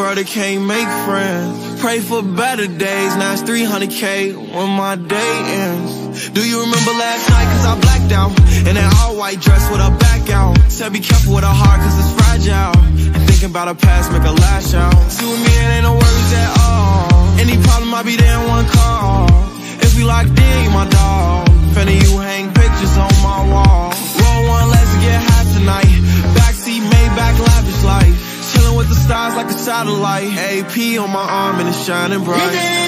Introverted can't make friends. Pray for better days, now it's 300K when my day ends. Do you remember last night, cause I blacked out in that all-white dress with her back out. Said be careful with her heart cause it's fragile, and thinking about her past make her lash out. See with me it ain't no worries at all. Any problem I'll be there in one call. If we locked in, you my dog. Finna you hang pictures on my wall. Roll one, let's get high tonight. Backseat, Maybach, lavish life. Chillin' with the stars like a satellite. AP on my arm and it's shining bright.